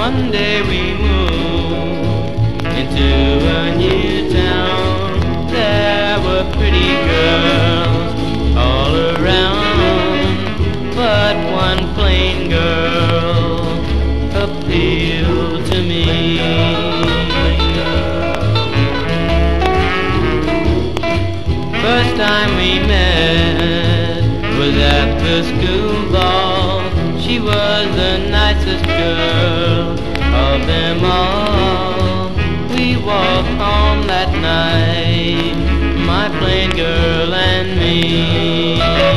One day we moved into a new town. There were pretty girls all around, but one plain girl appealed to me. First time we met was at the school ball. She was the nicest girl of them all. We walked home that night, my plain girl and me.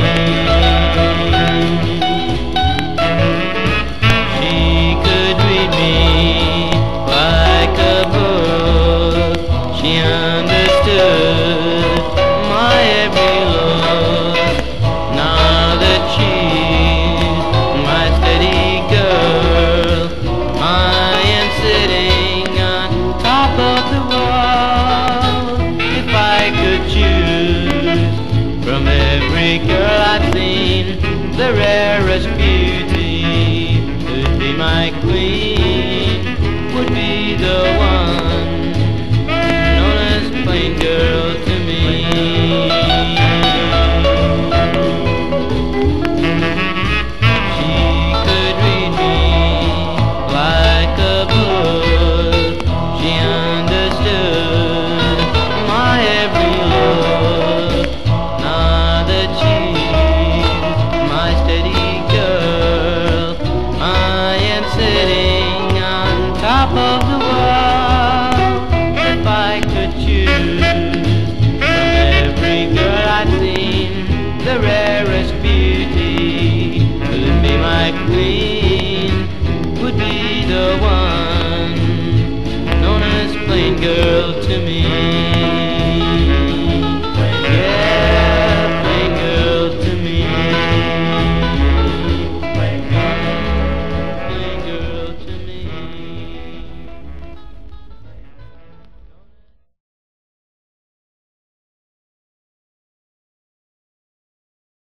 She could read me like a book. She understood my every look. Now that she's my steady girl, I am sitting on top of the world. If I could choose from every girl I've seen, the rarest beauty would be my queen, would be the one known as plain girl to me. She could read me like a book. She understood my every look. Now that she's my steady girl, I am sitting on top of the world. If I could choose from every girl I've seen, the rarest beauty would be my queen, would be the one known as plain girl to me.